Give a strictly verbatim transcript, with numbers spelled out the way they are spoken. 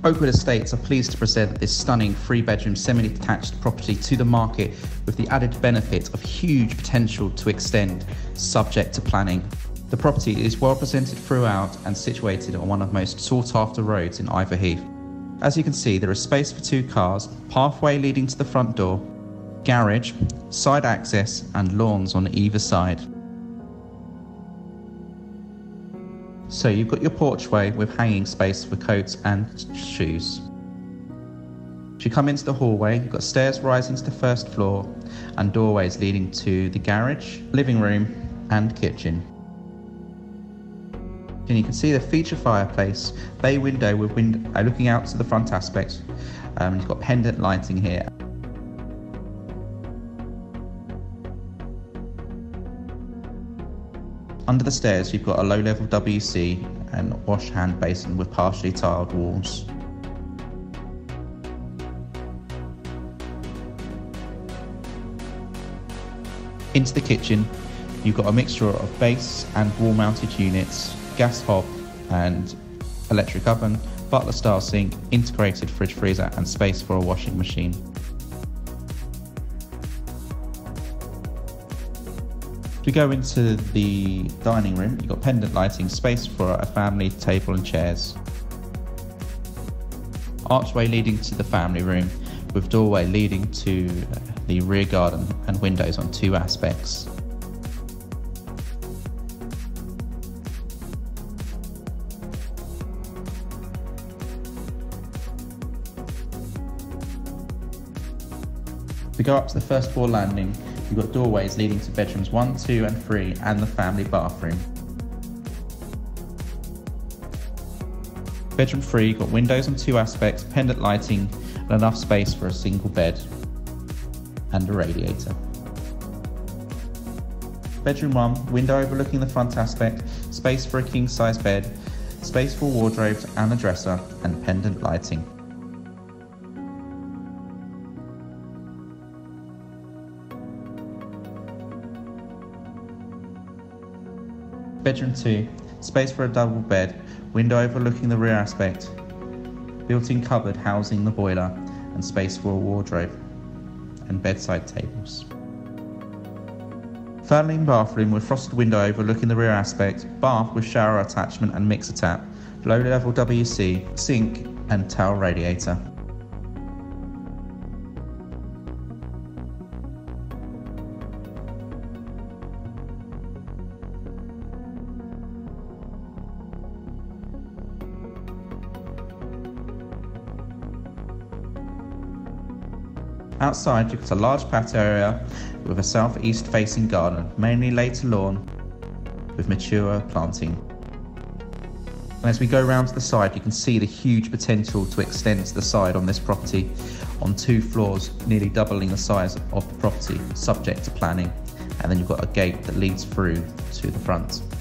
Oakwood Estates are pleased to present this stunning three-bedroom semi-detached property to the market with the added benefit of huge potential to extend, subject to planning. The property is well presented throughout and situated on one of the most sought-after roads in Ivor Heath. As you can see, there is space for two cars, pathway leading to the front door, garage, side access and lawns on either side. So you've got your porchway with hanging space for coats and shoes. If you come into the hallway, you've got stairs rising to the first floor and doorways leading to the garage, living room and kitchen. And you can see the feature fireplace, bay window with window uh, looking out to the front aspect. Um, you've got pendant lighting here. Under the stairs you've got a low-level W C and wash hand basin with partially tiled walls. Into the kitchen you've got a mixture of base and wall mounted units, gas hob and electric oven, butler style sink, integrated fridge freezer and space for a washing machine. If we go into the dining room, you've got pendant lighting, space for a family table and chairs. Archway leading to the family room with doorway leading to the rear garden and windows on two aspects. If we go up to the first floor landing, you've got doorways leading to bedrooms one, two and three and the family bathroom. Bedroom three, you've got windows on two aspects, pendant lighting and enough space for a single bed and a radiator. Bedroom one, window overlooking the front aspect, space for a king size bed, space for wardrobes and a dresser and pendant lighting. Bedroom two, space for a double bed, window overlooking the rear aspect, built-in cupboard housing the boiler, and space for a wardrobe and bedside tables. Family bathroom with frosted window overlooking the rear aspect, bath with shower attachment and mixer tap, low-level W C, sink and towel radiator. Outside you've got a large patio area with a south-east facing garden, mainly later lawn with mature planting. And as we go round to the side you can see the huge potential to extend to the side on this property on two floors, nearly doubling the size of the property subject to planning, and then you've got a gate that leads through to the front.